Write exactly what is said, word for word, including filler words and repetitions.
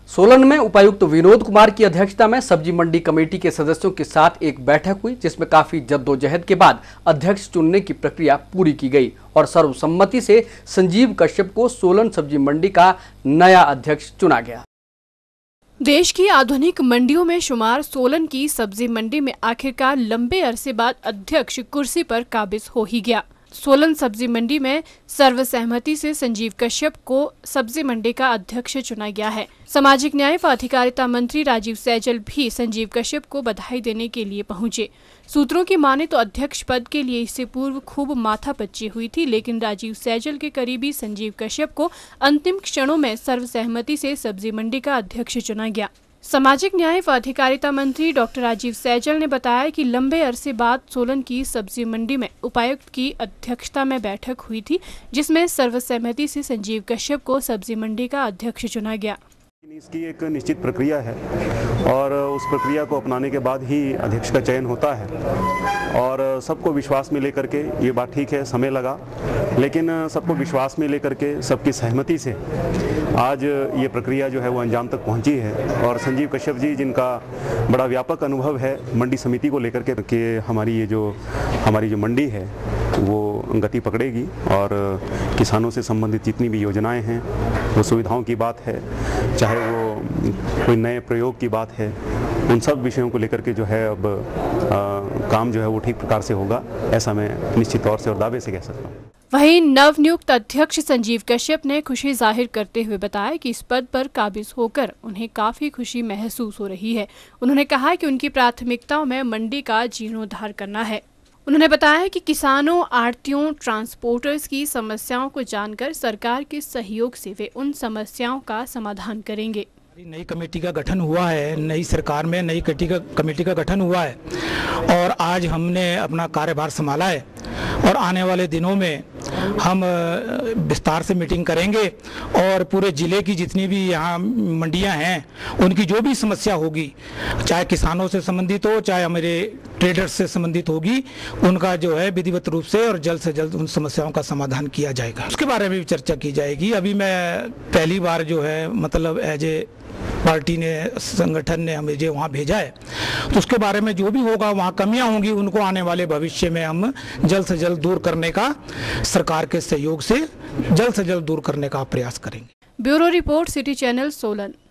सोलन में उपायुक्त विनोद कुमार की अध्यक्षता में सब्जी मंडी कमेटी के सदस्यों के साथ एक बैठक हुई, जिसमें काफी जद्दोजहद के बाद अध्यक्ष चुनने की प्रक्रिया पूरी की गई और सर्वसम्मति से संजीव कश्यप को सोलन सब्जी मंडी का नया अध्यक्ष चुना गया। देश की आधुनिक मंडियों में शुमार सोलन की सब्जी मंडी में आखिरकार लंबे अरसे बाद अध्यक्ष कुर्सी पर काबिज हो ही गया। सोलन सब्जी मंडी में सर्वसहमति से संजीव कश्यप को सब्जी मंडी का अध्यक्ष चुना गया है। सामाजिक न्याय व अधिकारिता मंत्री राजीव सैजल भी संजीव कश्यप को बधाई देने के लिए पहुंचे। सूत्रों की माने तो अध्यक्ष पद के लिए इससे पूर्व खूब माथापच्ची हुई थी, लेकिन राजीव सैजल के करीबी संजीव कश्यप को अंतिम क्षणों में सर्वसहमति से सब्जी मंडी का अध्यक्ष चुना गया। सामाजिक न्याय व अधिकारिता मंत्री डॉक्टर राजीव सैजल ने बताया कि लंबे अरसे बाद सोलन की सब्जी मंडी में उपायुक्त की अध्यक्षता में बैठक हुई थी, जिसमें सर्वसहमति से संजीव कश्यप को सब्जी मंडी का अध्यक्ष चुना गया। इसकी एक निश्चित प्रक्रिया है और उस प्रक्रिया को अपनाने के बाद ही अध्यक्ष का चयन होता है और सबको विश्वास में लेकर के ये बात ठीक है, समय लगा, लेकिन सबको विश्वास में लेकर के सबकी सहमति से आज ये प्रक्रिया जो है वो अंजाम तक पहुंची है। और संजीव कश्यप जी, जिनका बड़ा व्यापक अनुभव है मंडी समिति को लेकर के, कि हमारी ये जो हमारी जो मंडी है वो गति पकड़ेगी और किसानों से संबंधित जितनी भी योजनाएं हैं, वो सुविधाओं की बात है, चाहे वो कोई नए प्रयोग की बात है, उन सब विषयों को लेकर के जो है अब आ, काम जो है वो ठीक प्रकार से होगा, ऐसा मैं निश्चित तौर से और दावे से कह सकता हूँ। वहीं नवनियुक्त अध्यक्ष संजीव कश्यप ने खुशी जाहिर करते हुए बताया कि इस पद पर काबिज होकर उन्हें काफी खुशी महसूस हो रही है। उन्होंने कहा कि उनकी प्राथमिकताओं में मंडी का जीर्णोद्धार करना है। उन्होंने बताया कि किसानों, आढ़तियों, ट्रांसपोर्टर्स की समस्याओं को जानकर सरकार के सहयोग से वे उन समस्याओं का समाधान करेंगे। नई कमेटी का गठन हुआ है, नई सरकार में नई कमेटी का कमेटी का गठन हुआ है और आज हमने अपना कार्यभार संभाला है और आने वाले दिनों में हम विस्तार से मीटिंग करेंगे और पूरे ज़िले की जितनी भी यहाँ मंडियाँ हैं उनकी जो भी समस्या होगी, चाहे किसानों से संबंधित हो चाहे हमारे ट्रेडर्स से संबंधित होगी, उनका जो है विधिवत रूप से और जल्द से जल्द उन समस्याओं का समाधान किया जाएगा। उसके बारे में भी चर्चा की जाएगी। अभी मैं पहली बार जो है मतलब एज ए पार्टी ने, संगठन ने हमें जो वहाँ भेजा है, तो उसके बारे में जो भी होगा, वहाँ कमियां होंगी, उनको आने वाले भविष्य में हम जल्द से जल्द दूर करने का, सरकार के सहयोग से जल्द से जल्द दूर करने का प्रयास करेंगे। Bureau report, city channel, Solan.